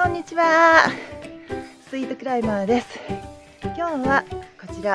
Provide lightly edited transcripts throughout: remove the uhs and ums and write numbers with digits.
こんにちは。スイートクライマーです。今日はこちら、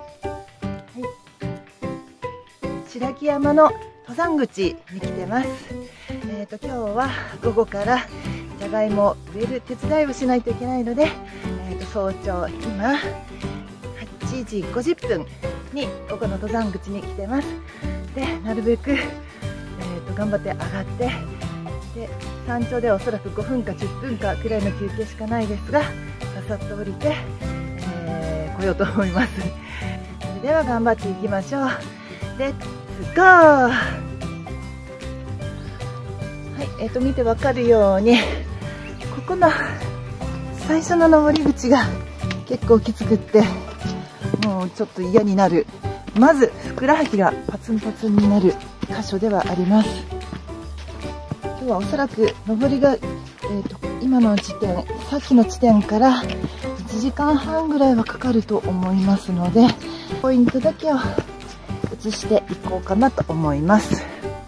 白木山の登山口に来てます。今日は午後からじゃがいもを植える手伝いをしないといけないので、早朝今8時50分にここの登山口に来てます。で、なるべく、頑張って上がって、で山頂ではおそらく5分か10分かくらいの休憩しかないですが、ささっと降りて、来ようと思います。それでは頑張っていきましょう。レッツゴー。はい、見てわかるようにここの最初の登り口が結構きつくって、もうちょっと嫌になる、まずふくらはぎがパツンパツンになる箇所ではあります。今日はおそらく上りが、今の地点、さっきの地点から1時間半ぐらいはかかると思いますので、ポイントだけを移していこうかなと思います。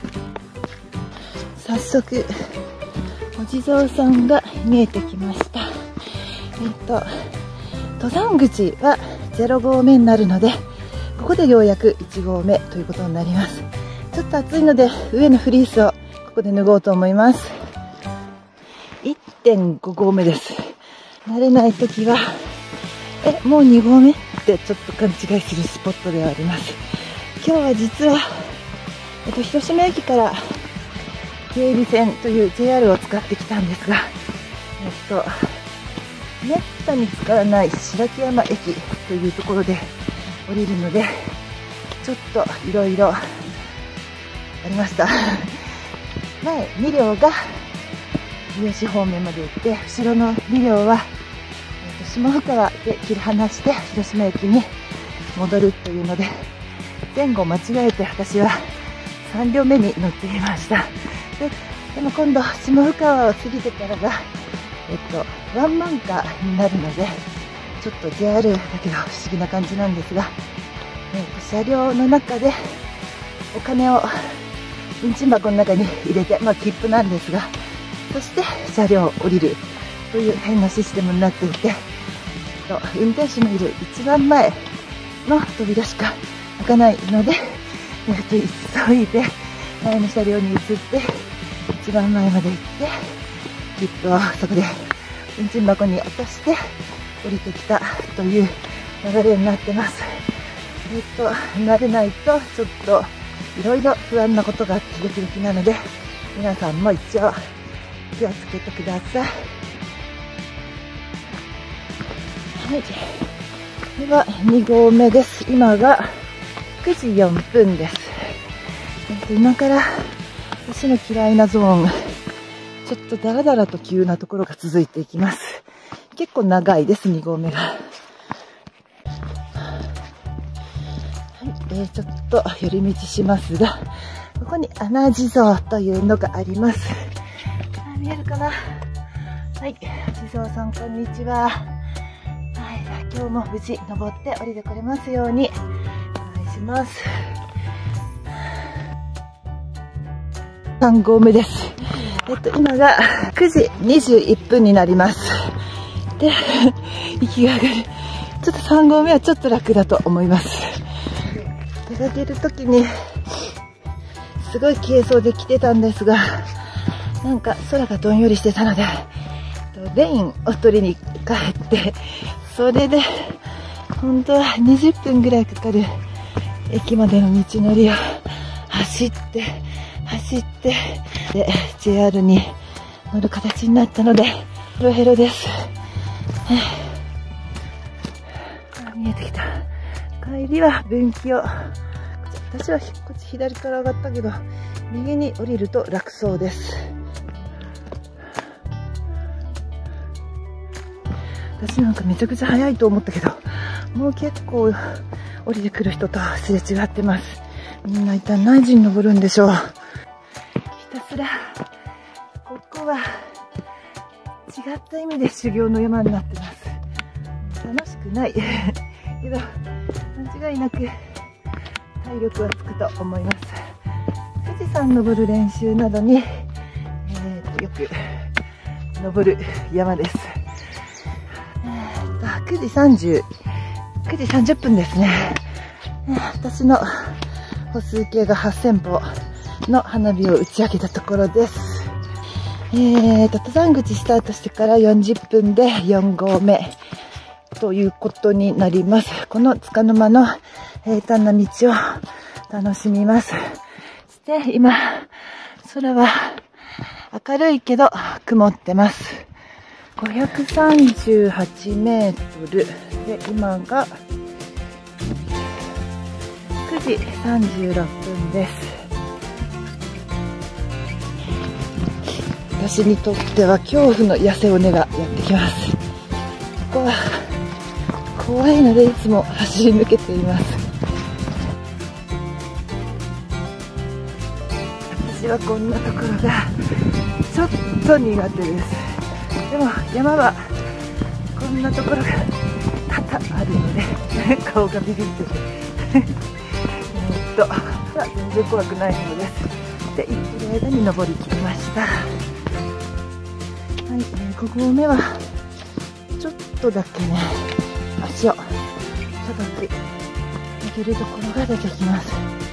早速お地蔵さんが見えてきました。登山口は0合目になるので、ここでようやく1合目ということになります。ちょっと暑いので上のフリースをここで脱ごうと思います。 1.5 合目です。慣れない時はもう2合目ってちょっと勘違いするスポットではあります。今日は実は、広島駅から京備線という JR を使ってきたんですが、めったに使わない白木山駅というところで降りるので、ちょっといろいろありました。前2両が三好方面まで行って、後ろの2両は下深川で切り離して広島駅に戻るというので、前後間違えて私は3両目に乗っていました。でも今度下深川を過ぎてからが、ワンマンカーになるので、ちょっと JR だけど不思議な感じなんですが、車両の中でお金を運賃箱の中に入れて、切符なんですが、そして車両を降りるという変なシステムになっていて、運転手のいる一番前の扉しか開かないので、急いで前の車両に移って一番前まで行って、切符をそこで運賃箱に落として降りてきたという流れになってます。慣れないとちょっといろいろ不安なことがドキドキなので、皆さんも一応気をつけてください。はい、では2合目です。今が9時4分です。今から私の嫌いなゾーン、ちょっとダラダラと急なところが続いていきます。結構長いです、2合目が。ちょっと寄り道しますが、ここに穴地蔵というのがあります。見えるかな。はい、地蔵さんこんにちは。はい、今日も無事登って降りてこれますようにお願いします。3合目です。今が9時21分になります。で、息が上がる。ちょっと3合目はちょっと楽だと思います。出かけるときにすごい軽装で来てたんですが、なんか空がどんよりしてたので、レインを取りに帰って、それで本当は20分ぐらいかかる駅までの道のりを走ってで JR に乗る形になったのでヘロヘロです。見えてきた。帰りは分岐を、私はこっち左から上がったけど、右に降りると楽そうです。私なんかめちゃくちゃ早いと思ったけど、もう結構降りてくる人とすれ違ってます。みんな一体何時に登るんでしょう。ひたすらここは違った意味で修行の山になってます。楽しくないけど間違いなく体力はつくと思います。富士山登る練習などに、よく登る山です。9時30分ですね。私の歩数計が8000歩の花火を打ち上げたところです。登山口スタートしてから40分で4合目ということになります。この束の間の平坦な道を楽しみます。そして今、空は明るいけど曇ってます。538メートルで、今が9時36分です。私にとっては恐怖の痩せ尾根がやってきます。ここは怖いのでいつも走り抜けています。私はこんなところがちょっと苦手です。でも山はこんなところが多々あるので顔がビビってて全然怖くないのです。で、行ってる間に登りきりました。はい、5合目はちょっとだけね、足を叩き上げるところが出てきます。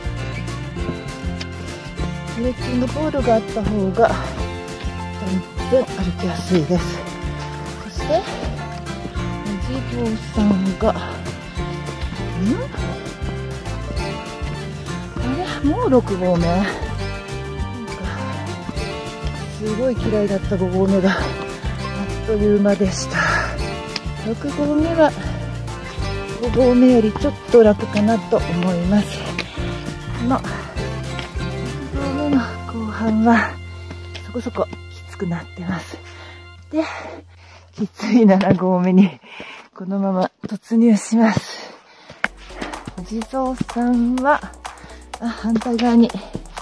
トレッキングポールがあった方が全然歩きやすいです。そしてお地蔵さんがあれもう6合目、すごい嫌いだった5合目があっという間でした。6合目は5合目よりちょっと楽かなと思います。この6合目の後半はそこそこきつくなってます。で、きつい7合目にこのまま突入します。お地蔵さんは反対側に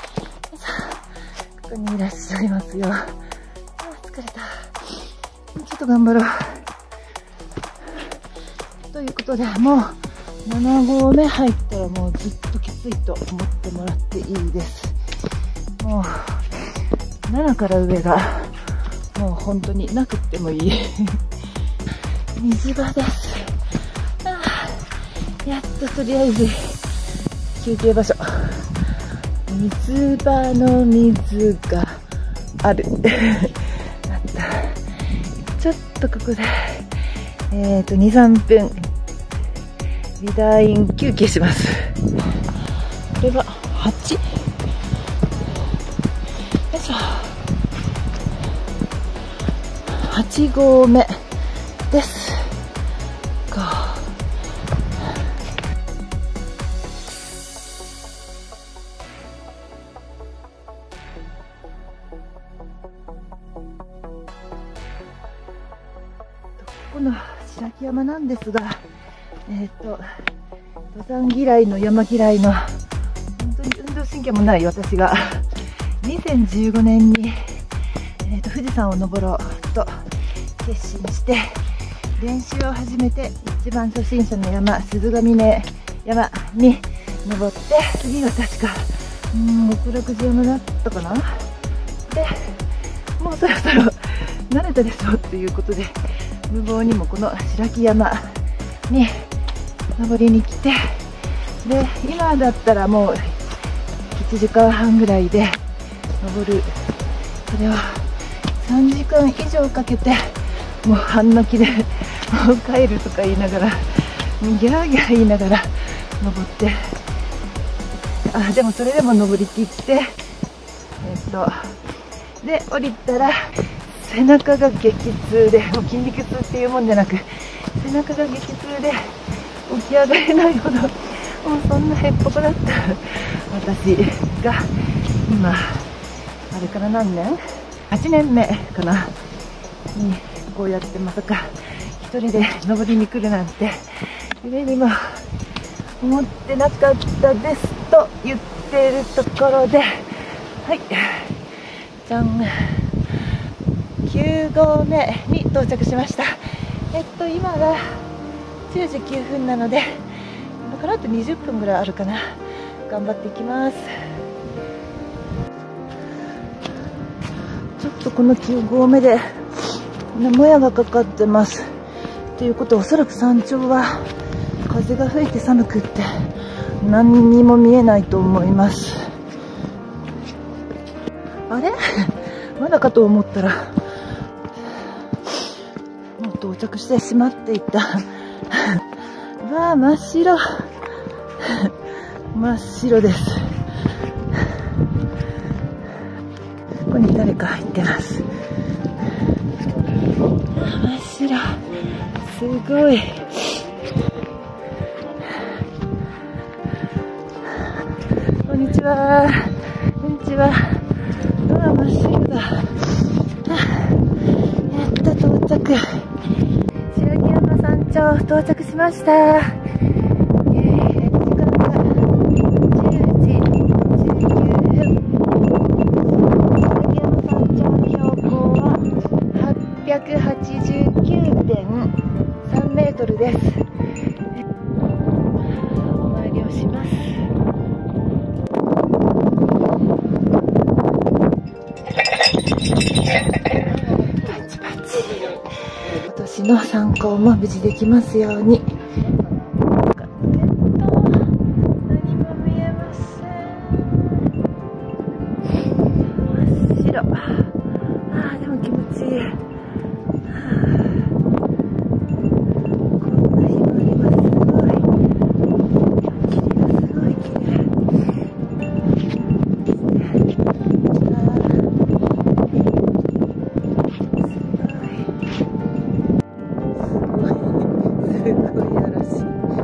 ここにいらっしゃいますよ。疲れた。ちょっと頑張ろう。ということで、もう7合目入ったらもうずっときついと思ってもらっていいです。もう7から上がもう本当になくってもいい水場です。やっととりあえず休憩場所。水場の水があるあった。ちょっとここで2、3分リダイン休憩します。これは8？よいしょ。8合目です。この白木山なんですが、登山嫌いの山嫌いの本当に運動神経もない私が2015年に、富士山を登ろうと決心して練習を始めて、一番初心者の山鈴ヶ峰山に登って、次が確か極楽寺山だったかな。でもうそろそろ慣れたでしょっていうことで、無謀にもこの白木山に登りに来て、で今だったらもう1時間半ぐらいで登る、それを3時間以上かけてもう半泣きでもう帰るとか言いながら、ギャーギャー言いながら登って、でもそれでも登りきって、で降りたら背中が激痛で、もう筋肉痛っていうもんじゃなく、背中が激痛で起き上がれないほど、もうそんなへっぽこだった私が今、あれから何年 ?8 年目かなに、こうやってまさか一人で登りに来るなんて夢にも思ってなかったですと言っているところで、はい、じゃん、9合目に到着しました。今が10時9分なので、今からあと20分ぐらいあるかな。頑張っていきます。ちょっとこの9合目でもやがかかってます。ということはおそらく山頂は風が吹いて寒くって何にも見えないと思います。あれまだかと思ったらもう到着してしまっていた。わあ、真っ白真っ白です。ここに誰か入ってます。真っ白、すごい。こんにちは。こんにちは。うわ、真っ白だ。やっと到着。白木山山頂到着しました。時間が10時19分。白木山山頂の標高は889.3メートルです。お参りをします。パチパチ。今年の参考も無事できますように。何も見えません。真っ白。ああ、でも気持ちいい。こんな日もあります。すごい。霧がすごい綺麗。すごい嵐。すごい。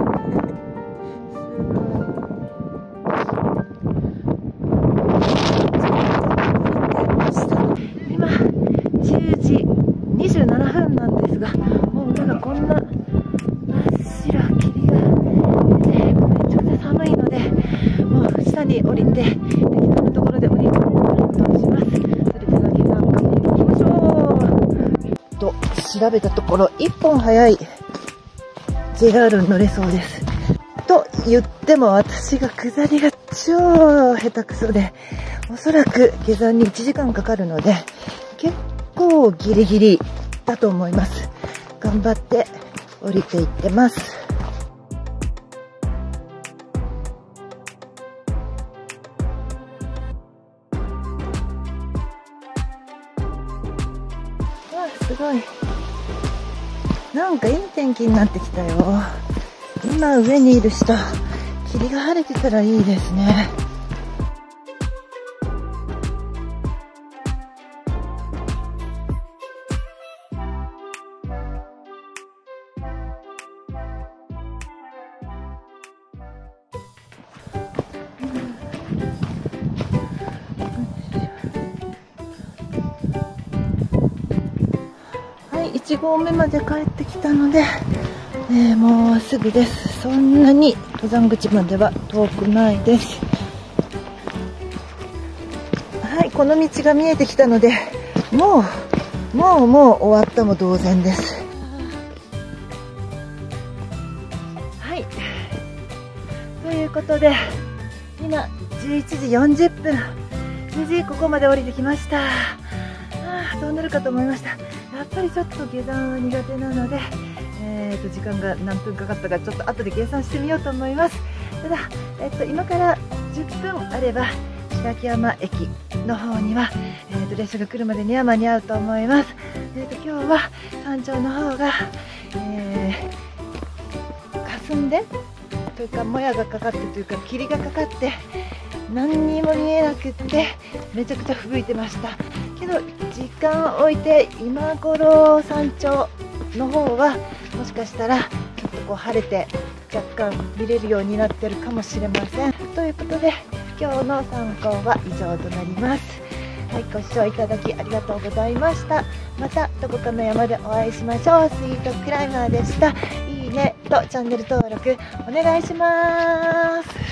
今10時27分なんですが、もう上がこんな真っ白、霧が出て、めちゃくちゃ寒いので、もう下に降りて適当なところでお肉を担当します。それでは下山頑張っていきましょう。と調べたところ1本早い JR に乗れそうです。と言っても私が下りが超下手くそで、おそらく下山に1時間かかるので結構ギリギリだと思います。頑張って降りていってます。わあ、すごい。なんかいい天気になってきたよ。今上にいる人、霧が晴れてたらいいですね。はい、1合目まで帰ってきたので、もうすぐです。そんなに登山口までは遠くないです。はい、この道が見えてきたので、もう終わったも同然です。はい、ということで今11時40分、無事ここまで降りてきました。どうなるかと思いました。やっぱりちょっと下山は苦手なので、時間が何分かかったかちょっと後で計算してみようと思います。ただ、今から10分あれば白木山駅の方には、列車が来るまでには間に合うと思います。今日は山頂の方が、霞んでというかもやがかかってというか霧がかかって何にも見えなくってめちゃくちゃ吹雪いてました。けど時間を置いて今頃山頂の方はもしかしたらちょっとこう晴れて若干見れるようになってるかもしれません。ということで今日の参考は以上となります。はい、ご視聴いただきありがとうございました。またどこかの山でお会いしましょう。スイートクライマーでした。いいねとチャンネル登録お願いします。